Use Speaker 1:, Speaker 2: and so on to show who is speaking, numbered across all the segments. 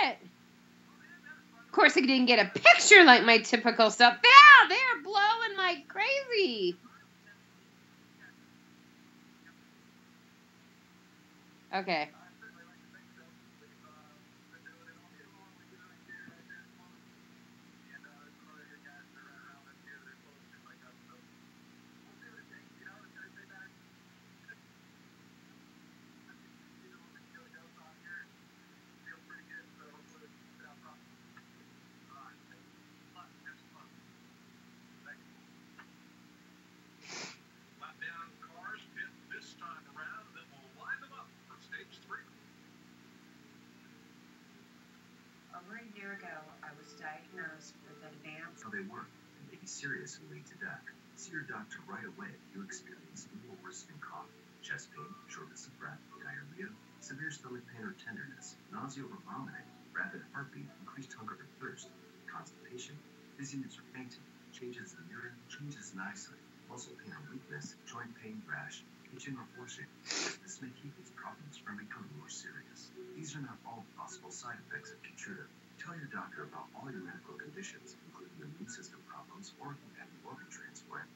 Speaker 1: it. Of course, I didn't get a picture like my typical stuff. Yeah, they're blowing like crazy. Okay.
Speaker 2: Over a year ago, I was diagnosed with advanced.
Speaker 3: How they work and may be serious and lead to death. See your doctor right away if you experience more worsening cough, chest pain, shortness of breath, diarrhea, severe stomach pain or tenderness, nausea or vomiting, rapid heartbeat, increased hunger or thirst, constipation, dizziness or fainting, changes in urine, changes in eyesight, muscle pain or weakness, joint pain, rash, itching or flushing. This may keep these problems from becoming more serious. These are not all possible side effects of Keytruda. Tell your doctor about all your medical conditions, including immune system problems or if you have an organ transplant.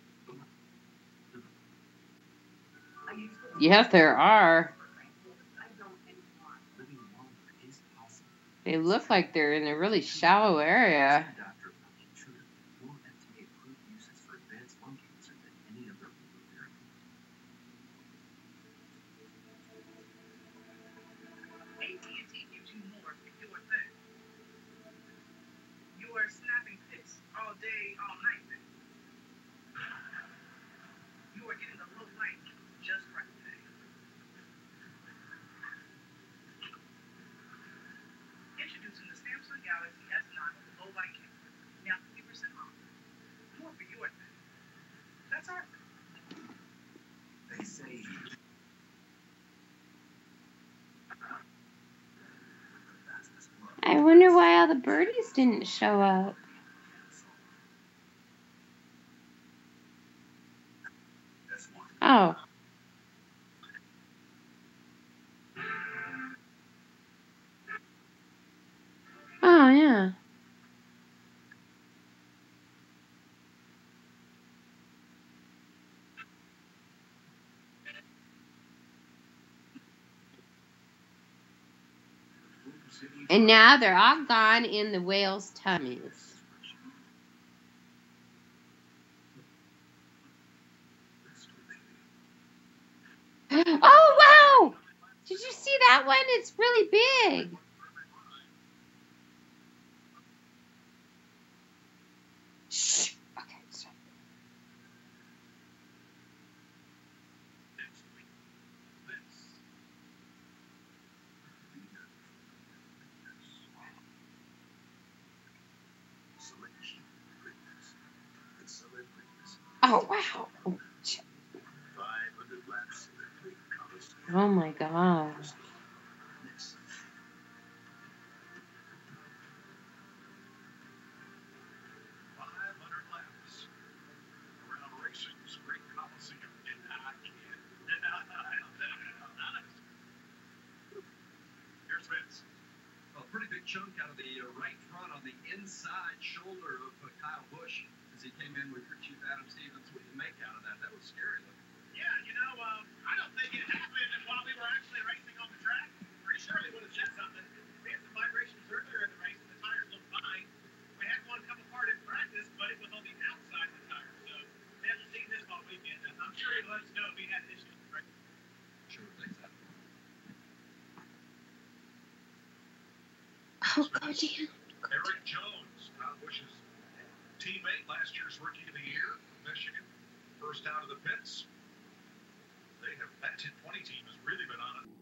Speaker 1: Yes, there are.
Speaker 3: Living longer is possible.
Speaker 1: They look like they're in a really shallow area.
Speaker 3: Tell your doctor about Keytruda. More FDA-approved uses for advanced lung cancer than any other therapy.
Speaker 2: AT&T gives you more for your thing. You are snapping pics all day, all night. You are getting the low light just right today. Introducing the Samsung Galaxy S9 with the low light camera. Now 50% off. More for your thing. That's our thing.
Speaker 3: They say
Speaker 1: I wonder why all the birdies didn't show up. Oh. Oh, yeah. And now they're all gone in the whales' tummies. Oh, wow! Did you see that one? It's really big. Shh. Okay, stop. Oh, wow. Oh, my God.
Speaker 4: A pretty big chunk out of the right front on the inside shoulder of Kyle Busch as he came in with your Chief Adam Stevens. What did you make out of that? That was scary looking.
Speaker 5: Yeah, I don't think it happened while we were actually racing on the track. Pretty sure they would have said something. We had some vibrations earlier in the race, and the tires looked fine. We had one come apart in practice, but it was on the outside of the tire. So we haven't seen this all weekend. And I'm sure he'd let us know if he had issues with the race.
Speaker 4: Sure, thanks, Adam.
Speaker 1: Oh, go down.
Speaker 5: Eric Jones, Kyle Busch's teammate, last year's Rookie of the Year from Michigan, first out of the pits. That 10-20 team has really been on it.